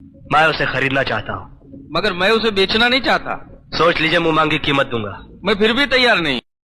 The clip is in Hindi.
मैं उसे खरीदना चाहता हूँ। मगर मैं उसे बेचना नहीं चाहता। सोच लीजिए, मुंह मांगी कीमत दूंगा। मैं फिर भी तैयार नहीं।